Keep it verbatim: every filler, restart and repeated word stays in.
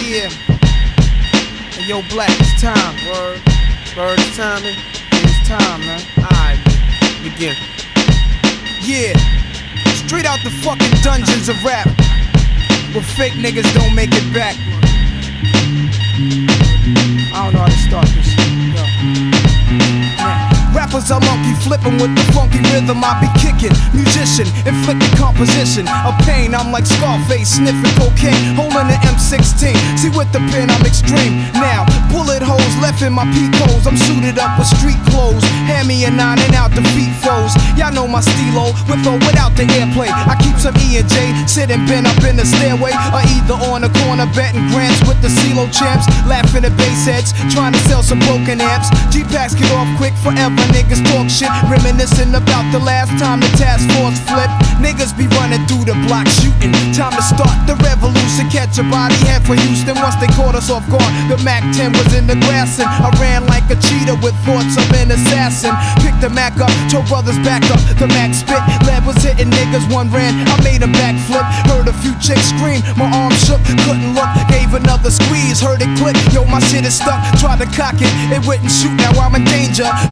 Yeah. Hey, yo, Black, it's time. Word. Word, it's time, man. It's time, man. Alright, man. Begin. Yeah. Straight out the fucking dungeons of rap, where fake niggas don't make it back. I don't know how to start this shit. Yo. Yeah. Rappers are monkey flipping with the funky rhythm I be kicking. Musician, inflicting composition of pain. I'm like Scarface, sniffing cocaine, holding an M sixteen. See with the pen I'm extreme. Now, bullet holes left in my peak holes. I'm suited up with street clothes. Hand me a nine and out the feet froze. Y'all know my stilo, with or without the airplay. I keep some E and J, sitting bent up in the stairway, or either on the corner betting grants with the CeeLo champs. Laughing at bass heads, trying to sell some broken amps. G-Packs get off quick forever. Niggas talk shit, reminiscing about the last time the task force flipped. Niggas be running through the block shooting. Time to start the revolution. Catch a body head for Houston. Once they caught us off guard, the Mac ten was in the grass, and I ran like a cheetah with thoughts of an assassin. Picked the Mac up, told brothers back up. The Mac spit, lead was hitting niggas. One ran, I made a backflip. Heard a few chicks scream, my arm shook, couldn't look. Gave another squeeze, heard it click. Yo, my shit is stuck. Tried to cock it, it wouldn't shoot. Now I'm in danger.